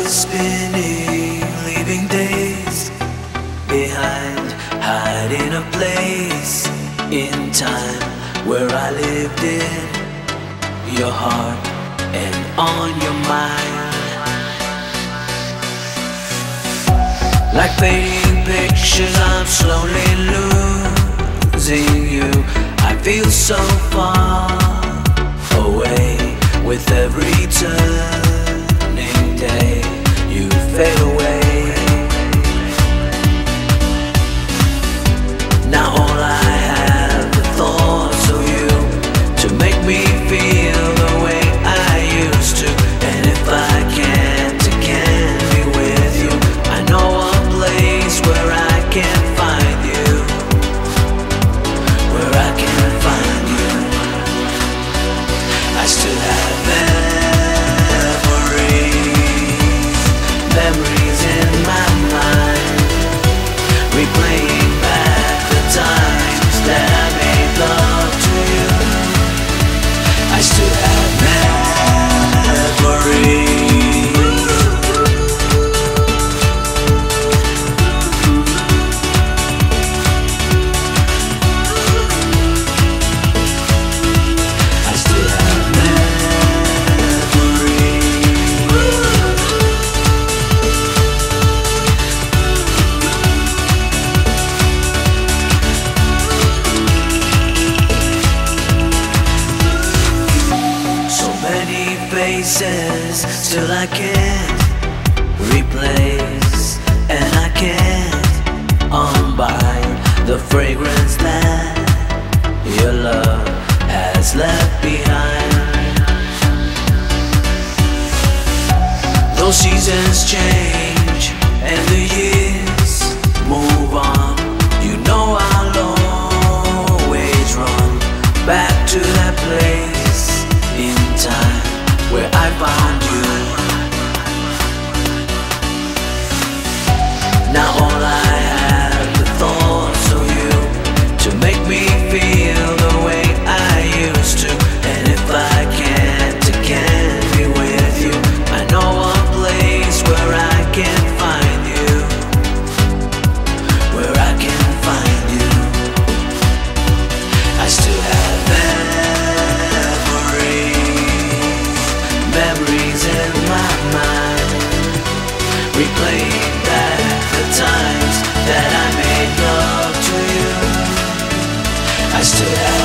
spinning, leaving days behind, hiding a place in time where I lived in your heart and on your mind. Like fading pictures, I'm slowly losing you. I feel so far away with every turning day. You fade away. Now all I have are thoughts of you to make me feel the way I used to. And if I can't be with you, I know a place where I can find you, where I can find you. I still have memories in my mind, replaying back the times that I made love to you. I still have memories. I still have faces still I can't replace, and I can't unbind the fragrance that your love has left behind. Those seasons change and the years move on. You know I'll always run back to that place in time where I found you. Now all I have are thoughts of you to make me feel the way I used to. And if I can't be with you, I know a place where I can find you, where I can find you. I still have memories in my mind, replaying back the times that I made love to you. I still have